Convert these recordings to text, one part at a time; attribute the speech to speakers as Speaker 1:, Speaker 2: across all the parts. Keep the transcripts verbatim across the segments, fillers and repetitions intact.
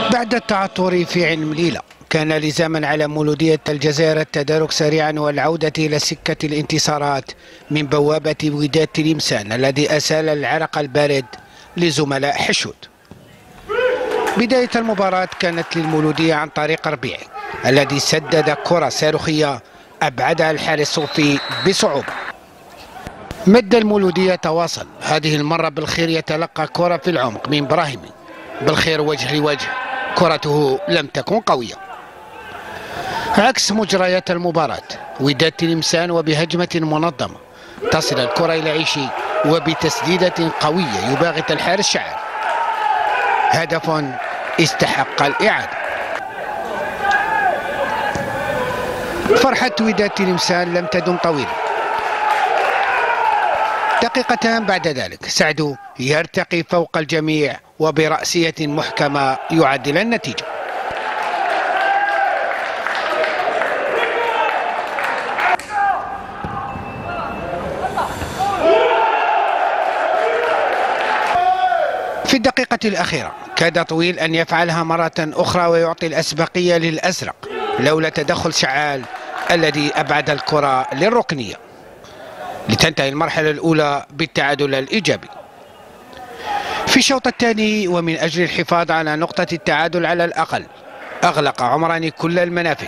Speaker 1: بعد التعثر في عين مليلة كان لزاما على مولودية الجزائر التدارك سريعا والعودة إلى سكة الانتصارات من بوابة وداد تلمسان الذي أسال العرق البارد لزملاء حشود. بداية المباراة كانت للمولودية عن طريق ربيعي الذي سدد كرة صاروخية أبعدها الحارس الصوفي بصعوبة. مد المولودية تواصل، هذه المرة بالخير يتلقى كرة في العمق من براهيمي، بالخير وجه لوجه، كرته لم تكن قوية. عكس مجريات المباراة، وداد تلمسان وبهجمة منظمة تصل الكرة إلى عيشي وبتسديدة قوية يباغت الحارس شعر، هدف استحق الإعادة. فرحة وداد تلمسان لم تدم طويلا، دقيقتان بعد ذلك سعدو يرتقي فوق الجميع وبرأسية محكمة يعدل النتيجة. في الدقيقة الأخيرة كاد طويل أن يفعلها مرة أخرى ويعطي الأسبقية للأزرق لولا تدخل شعال الذي أبعد الكرة للركنية لتنتهي المرحلة الأولى بالتعادل الإيجابي. في الشوط الثاني ومن أجل الحفاظ على نقطة التعادل على الأقل أغلق عمراني كل المنافذ،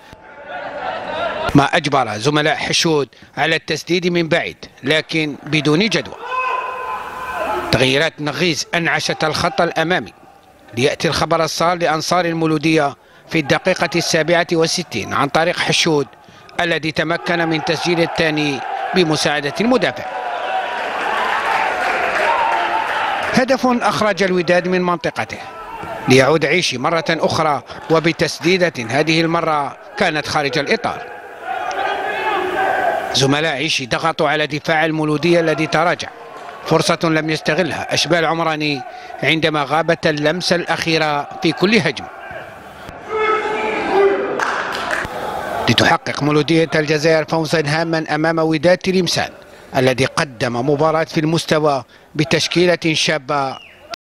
Speaker 1: ما أجبر زملاء حشود على التسديد من بعيد لكن بدون جدوى. تغييرات نغيز أنعشت الخط الأمامي ليأتي الخبر السار لأنصار المولودية في الدقيقة السابعة والستين عن طريق حشود الذي تمكن من تسجيل الثاني بمساعدة المدافع. هدف أخرج الوداد من منطقته ليعود عيشي مرة أخرى وبتسديدة هذه المرة كانت خارج الإطار. زملاء عيشي ضغطوا على دفاع المولودية الذي تراجع، فرصة لم يستغلها أشبال عمراني عندما غابت اللمسة الأخيرة في كل هجمة. لتحقق مولودية الجزائر فوزا هاما أمام وداد تلمسان الذي قدم مباراة في المستوى بتشكيلة شابة